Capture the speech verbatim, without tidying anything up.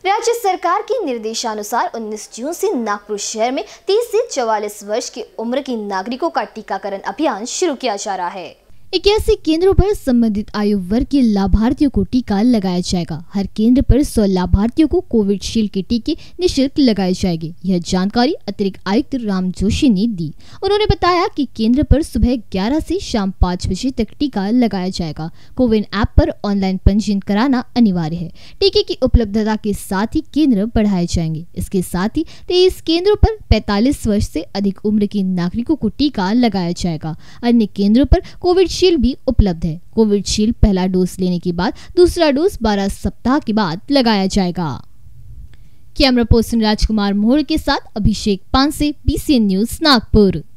राज्य सरकार के निर्देशानुसार उन्नीस जून से नागपुर शहर में तीस से चौवालीस वर्ष की उम्र के नागरिकों का टीकाकरण अभियान शुरू किया जा रहा है। इक्यासी केंद्रों पर संबंधित आयु वर्ग के लाभार्थियों को टीका लगाया जाएगा। हर केंद्र पर सौ लाभार्थियों को कोविशील्ड के टीके निःशुल्क लगाए जाएंगे। यह जानकारी अतिरिक्त आयुक्त राम जोशी ने दी। उन्होंने बताया कि केंद्र पर सुबह ग्यारह से शाम पाँच बजे तक टीका लगाया जाएगा। कोविन ऐप पर ऑनलाइन पंजीयन कराना अनिवार्य है। टीके की उपलब्धता के साथ ही केंद्र बढ़ाए जाएंगे। इसके साथ ही तेईस केंद्रों पर पैंतालीस वर्ष से अधिक उम्र के नागरिकों को टीका लगाया जाएगा। अन्य केंद्रों पर कोविड शील्ड भी उपलब्ध है। कोविशील्ड पहला डोज लेने के बाद दूसरा डोज बारह सप्ताह के बाद लगाया जाएगा। कैमरा पर्सन राजकुमार मोहर के साथ Abhishek Panse, B C N news Nagpur.